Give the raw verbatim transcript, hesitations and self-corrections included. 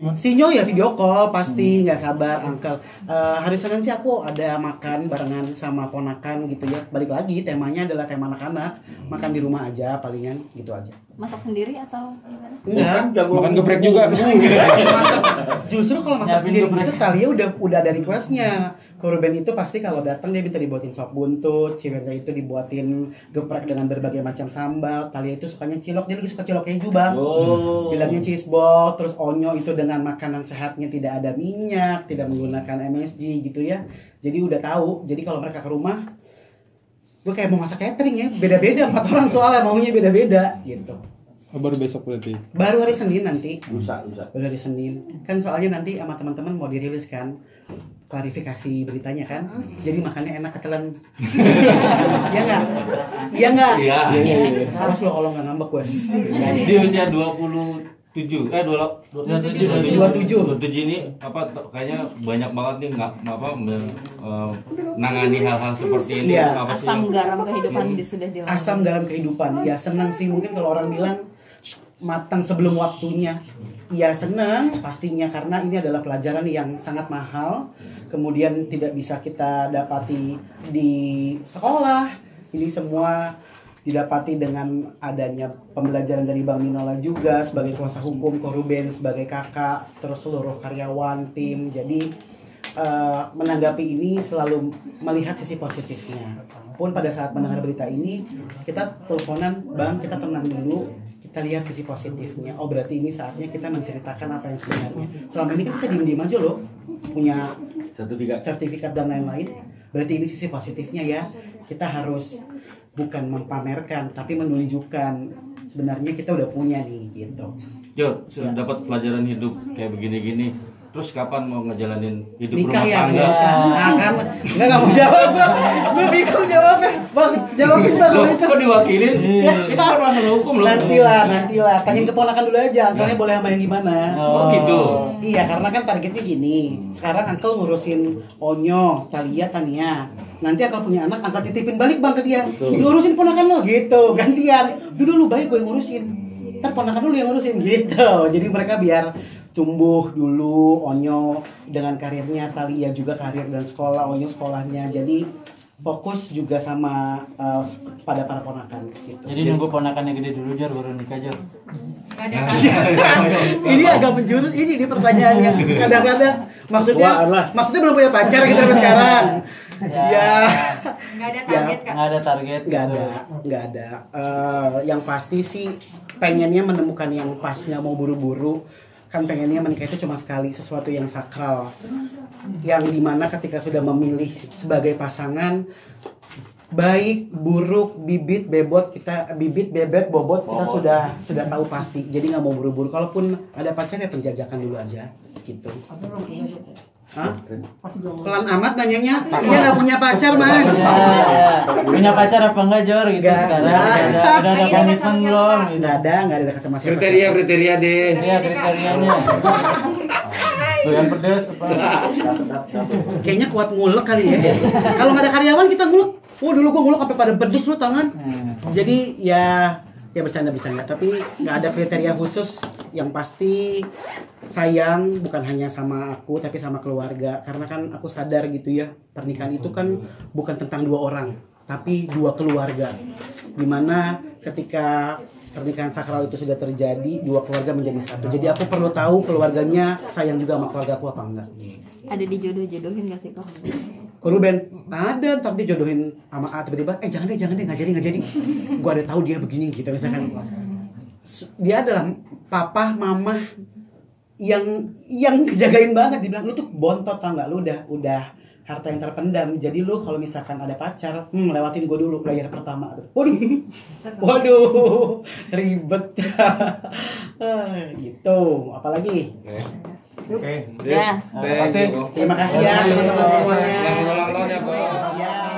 Sinyo ya video call pasti, nggak sabar uncle. Uh, hari Senin sih aku ada makan barengan sama ponakan gitu ya. Balik lagi temanya adalah tema anak-anak, makan di rumah aja palingan gitu aja. Masak sendiri atau gimana? Enggak, makan geprek juga. Masak, justru kalau masak sendiri itu Talia udah udah ada requestnya. Korban itu pasti kalau datang dia minta dibuatin sop buntut, Ciwenda itu dibuatin geprek dengan berbagai macam sambal. Talia itu sukanya cilok, dia lagi suka cilok keju bang. Oh. Bilangnya cheese ball, terus onyo itu dengan makanan sehatnya tidak ada minyak, tidak menggunakan M S G gitu ya. Jadi udah tahu. Jadi kalau mereka ke rumah, gue kayak mau masak catering ya, beda-beda empat orang soalnya maunya beda-beda gitu. Oh, baru besok berarti. Baru hari Senin nanti. Lusa, lusa. Baru hari Senin. Kan soalnya nanti sama teman-teman mau dirilis kan klarifikasi beritanya kan. Jadi makannya enak ketelan. Iya enggak? Iya enggak? Iya. Harus lo kalau enggak ngambek, Bos. Di usia dua puluh tujuh eh dua puluh tujuh dua puluh tujuh dua puluh tujuh ini apa kayaknya banyak banget nih nggak apa uh, nangani hal-hal seperti ini. Iya. Apa sih? Asam garam kehidupan di sudah jelas. Asam garam kehidupan. Ya senang sih mungkin kalau orang bilang matang sebelum waktunya. Ya senang pastinya karena ini adalah pelajaran yang sangat mahal. Kemudian tidak bisa kita dapati di sekolah. Ini semua didapati dengan adanya pembelajaran dari Bang Minola juga sebagai kuasa hukum Koruben, sebagai kakak, terus seluruh karyawan tim. Jadi uh, menanggapi ini selalu melihat sisi positifnya. Pun pada saat mendengar berita ini kita teleponan, Bang kita tenang dulu, kita lihat sisi positifnya. Oh berarti ini saatnya kita menceritakan apa yang sebenarnya. Selama ini kan kita diem-diem aja loh, punya sertifikat, sertifikat dan lain-lain. Berarti ini sisi positifnya ya. Kita harus bukan mempamerkan tapi menunjukkan sebenarnya kita udah punya nih gitu. Jo, sudah dapat pelajaran hidup kayak begini-gini. Terus kapan mau ngejalanin hidup Nikah rumah ya, tangga? nah kan enggak enggak mau jawab. Gue bingung jawabnya. Bang, jawabin Bang Loh, itu. kok diwakilin? Kita harus masalah hukum loh. Nantilah, nantilah. Tanyain keponakan dulu aja, angkelnya boleh sama yang gimana. Oh, gitu. Iya, karena kan targetnya gini. Sekarang angkel ngurusin Onyo, Talia, Tania. Nanti angkel punya anak, angkel titipin balik Bang ke dia. Ngurusin ponakan lo gitu, gantian. Dulu lu baik gue yang ngurusin. Ntar ponakan dulu yang ngurusin gitu. Jadi mereka biar tumbuh dulu, Onyo dengan karirnya, Talia juga karir dan sekolah, Onyo sekolahnya. Jadi fokus juga sama uh, pada para ponakan gitu. Jadi nunggu ponakannya gede dulu Jar baru nikah Jar. Ini agak menjurus ini di pertanyaan yang kadang-kadang maksudnya Wah, maksudnya belum punya pacar kita sampai sekarang. Ya. Nggak ada target kak. Nggak ada target. Nggak ada, nggak ada. Uh, yang pasti sih pengennya menemukan yang pas, nggak mau buru-buru. Kan pengennya menikah itu cuma sekali, sesuatu yang sakral, yang dimana ketika sudah memilih sebagai pasangan, baik buruk bibit bebot kita bibit bebet bobot kita sudah sudah tahu pasti. Jadi nggak mau buru-buru. Kalaupun ada pacar ya penjajakan dulu aja gitu. Hah? Pelan amat nanyanya. Iya nggak punya pacar mas. Ya, punya pacar apa enggak Jor gitu Nggak, sekarang? nggak. Udah, udah ada komitmen belum? Gitu. Nggak ada, nggak ada dekat sama siapa. Kriteria kriteria deh. Iya kriterianya. Doyan pedas apa? Kayaknya kuat ngulek kali ya. Kalau nggak ada karyawan kita ngulek. Oh dulu gua ngulek sampai pada bedus lo tangan. Jadi ya ya bercanda-bercanda. Tapi nggak ada kriteria khusus. Yang pasti sayang bukan hanya sama aku tapi sama keluarga. Karena kan aku sadar gitu ya, pernikahan itu kan bukan tentang dua orang tapi dua keluarga. Dimana ketika pernikahan sakral itu sudah terjadi, dua keluarga menjadi satu. Jadi aku perlu tahu keluarganya sayang juga sama keluarga aku apa enggak. Ada dijodoh-jodohin gak sih kok? Koruben ada, ntar dia jodohin sama A, tiba-tiba eh jangan deh jangan deh nggak jadi nggak jadi. Gua ada tahu dia begini gitu misalkan. Dia adalah papa mama yang yang jagain banget. Dibilang lu tuh bontot tau nggak, lu udah udah harta yang terpendam. Jadi lu kalau misalkan ada pacar, hmm, lewatin gue dulu player pertama. Waduh, waduh, ribet. Gitu. Apalagi? Oke. Ya. Terima kasih. Terima kasih ya teman-teman semuanya. Selamat ulang tahun ya, Pak. Ya.